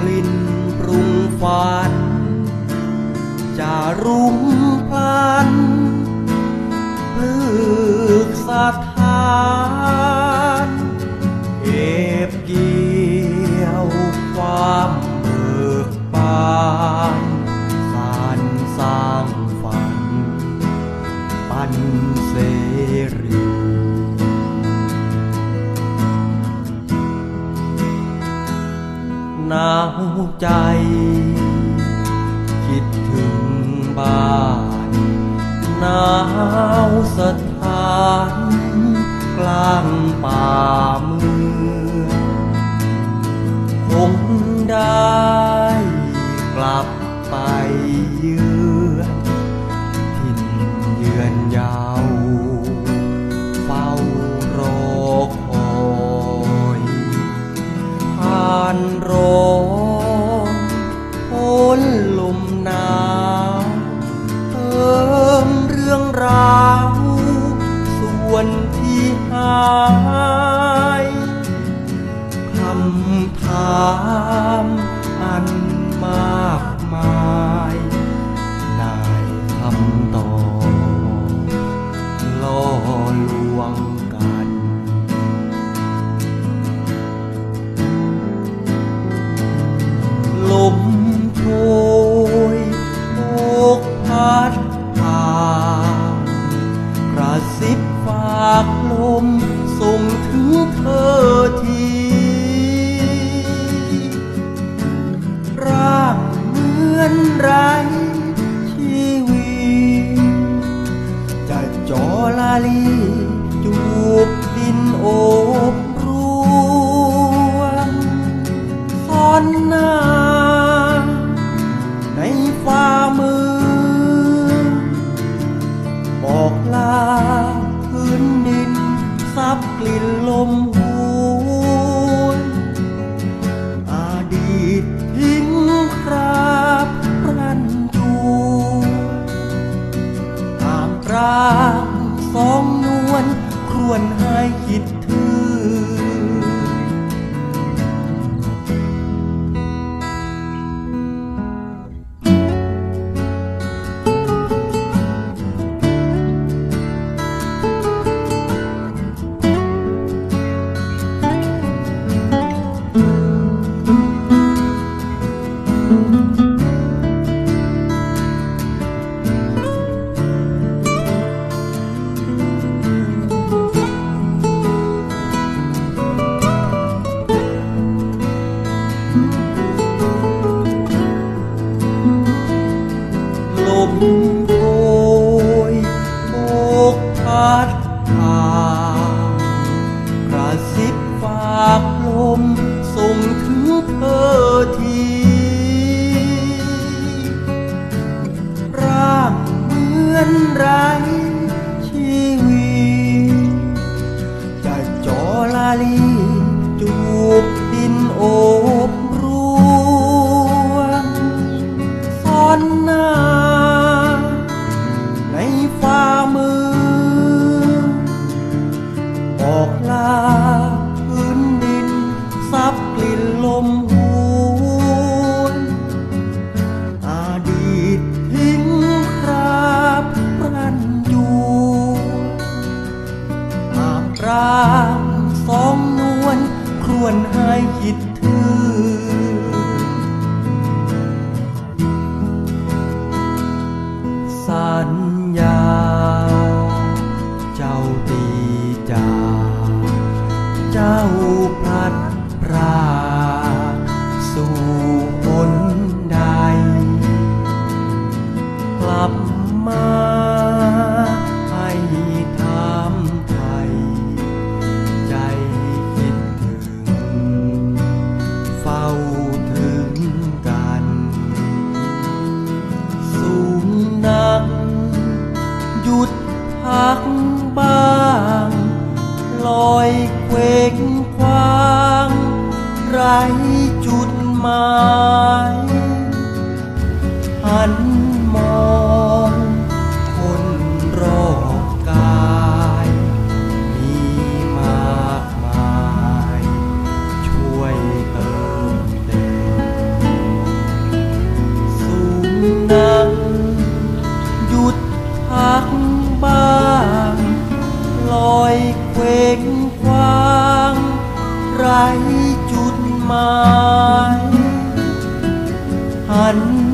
ลิ่นปรุงฝันจะรุ่งพลันปลึกสถานเก็บเกี่ยวความเบิกบานสานสร้างฝันปันเสรีหนาวใจคิดถึงบ้านหนาวสถานกลางป่าเมืองคงได้กลับไปเยือนถิ่นเยือนยาวเฝ้ารอคอยผ่านร้อนพ้นลมหนาวเติมเรื่องราวส่วนที่หายคำถามอันมากมายได้คำตอบล่อลวงกันลมโชยโอกพัดผ่านกระซิบฝากลมส่งถึงเธอทีร่างเหมือนไร้ชีวิตจะจอลาลีจูบดินโอบรวงซ่อนหน้าในฝ่ามือบอกลาพื้นดินซับกลิ่นลมหวนอดีตทิ้งคราบรันจวนตามตรางสองนวลครวญให้คิดถึงลมโชยโอกพัดผ่านกระซิบฝากลมส่งถึงเธอทีร่างเหมือนไร้ชีวิตจะจอลาลีจูบดินโอบรวงซ่อนหน้าในฝ่ามือบอกลาพื้นดินซับกลิ่นลมหวนอดีตทิ้งคราบรันจวนตามตรางสองนวลครวญให้คิดถึงสัญญาเจ้าตีจากเจ้าพลัดพรากสู่หนใดกลับมาให้ถามไทยใจคิดถึงเฝ้าถึงกันสูงนักหยุดพักบ้างลอยเคว้งคว้างไร้จุดหมายหันมองคนรอบกายมีมากมายช่วยเติมเต็มจุดหมายหัน